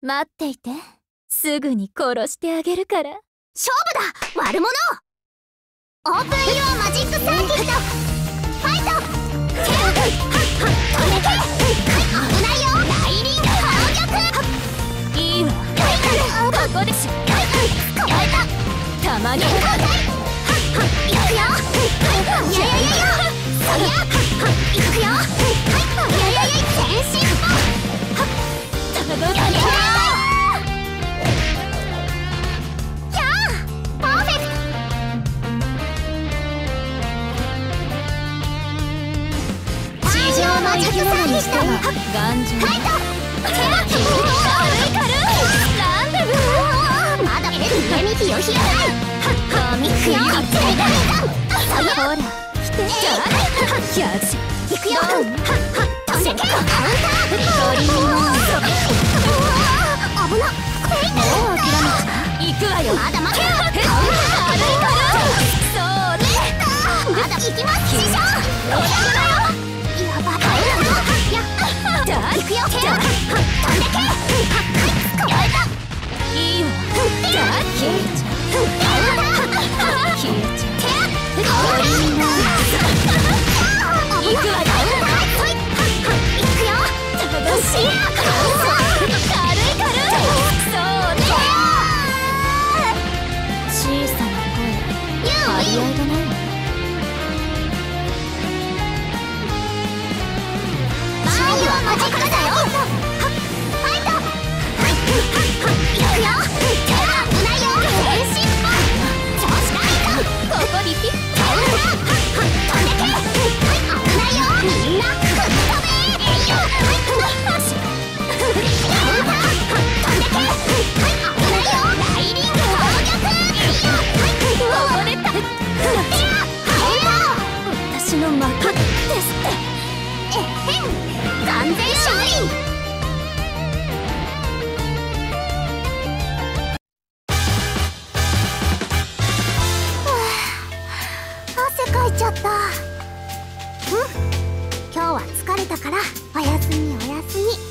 待っていて。すぐに殺してあげるから。 勝負だ悪者。オープンユアマジックサーキット。ファイト。飛んでけ。危ないよ。ライリング反撃。 いいわ。ここでしょ。 捕まえた。 たまにいくよ。いやいやいやそりゃいくよ。いやいや全身もただややパーフェクト。地上マジックサーキット。 頑丈。 ファイト。軽いなんでまだ上見てよひらない。いくよ。 ほら、来て。やじ。 いくよ。飛んでけ。カウンター。 鳥にも危なっ。 もう諦めた。行くわよ。 まだまだ。 軽いそうね。 まだ行きます。師匠。やばい。やいくよ。飛んでけ。捕まえた。 いいわ。消えちゃう。消えちゃう。 行くわよ。行くよ。軽いそうね。小さな声、張り合いがないわ。 マリオマジックだよ。ファイト。行くよ。危ないよ。全身も調子がいいか。 ここにピッ。 飛んでけ。危ないよ。みんな吹っ飛べ。 私の負けですって。 完全勝利。汗かいちゃった。今日は疲れたからおやすみおやすみ。